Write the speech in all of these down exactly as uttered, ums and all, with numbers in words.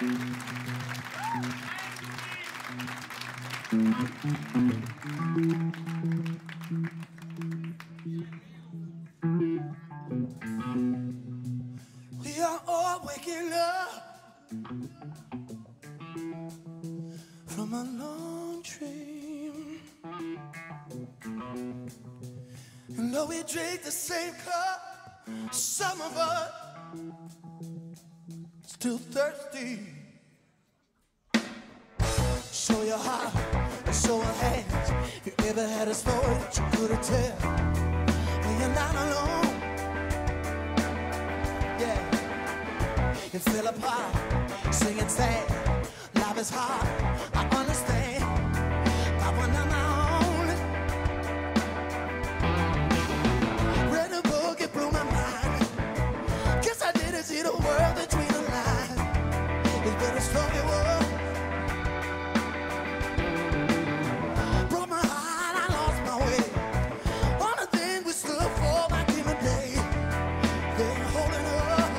We are all waking up from a long dream, and though we drink the same cup, some of us still thirsty. Show your heart and show your hands. If you ever had a story that you couldn't tell, well, you're not alone. Yeah, you feel apart, singing sad. Life is hard, I understand, but when I'm on, read a book, it blew my mind. Guess I didn't see the world between the lines. It's been a story world. Broke my heart, I lost my way. All the things we stood for back in the day, they ain't holding up.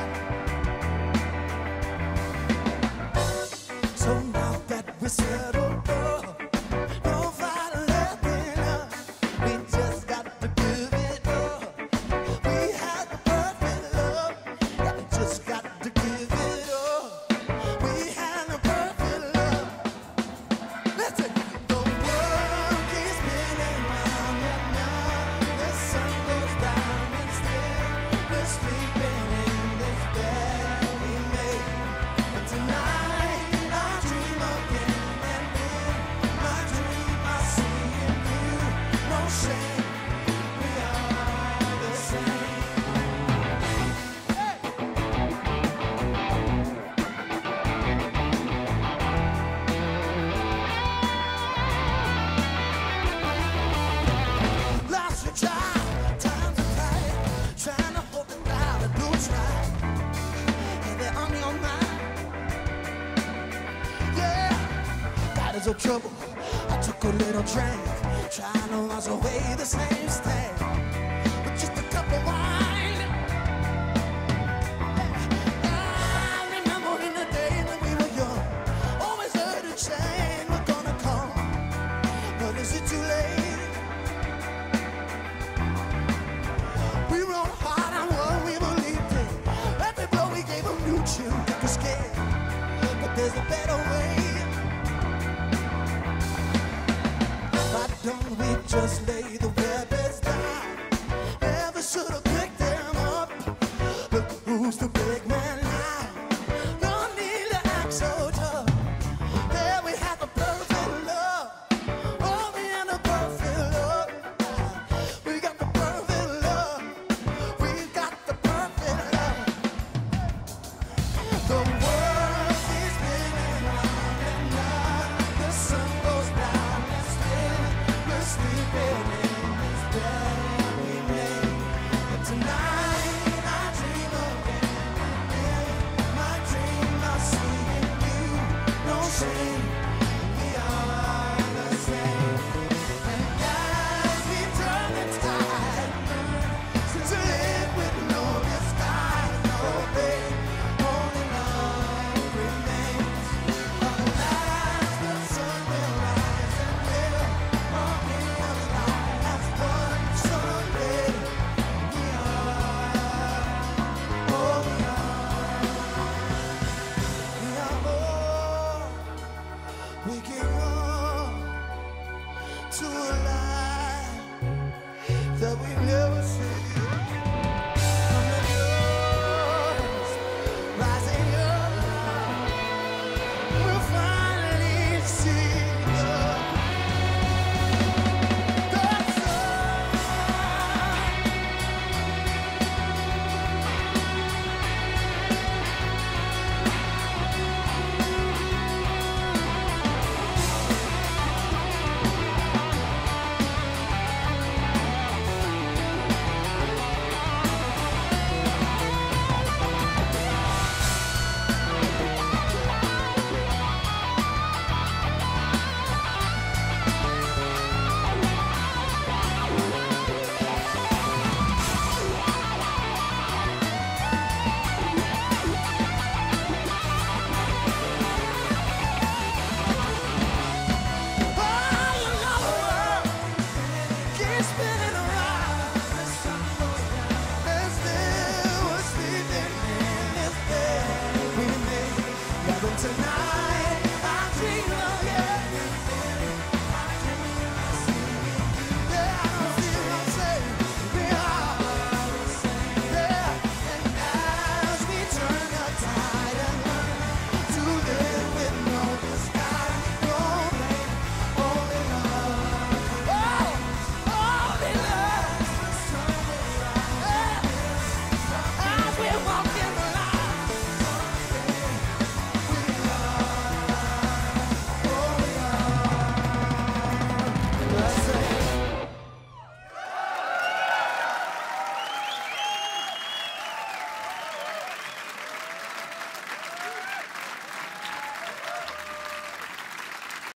So now that we're settled up, no fight letting up. We just got to give it up. We had the perfect love, yeah, we just got to give it up. We had the perfect love. Listen, the world keeps spinning round and round. The sun goes down and still we're sleeping in this bed we made. But tonight I dream again, and in my dream I see in you no shame. We are the same. Lost your child, times are tight, trying to hold it down and do what's right. And they're on your mind. Yeah, got into trouble. I took a little drink, trying to wash away the same stain. But just a cup of wine. I remember in the day when we were young, always heard a change was gonna come. But is it too late? We wrote hard on what we believed in. Every blow we gave a new tune, got us scared. But there's a better way. Why don't we just lay the weapons down? Never should have picked them up. Look who's the big man now. No need to act so tough. There we have the perfect love. Oh, we had the perfect love. We got the perfect love. We got the perfect love. The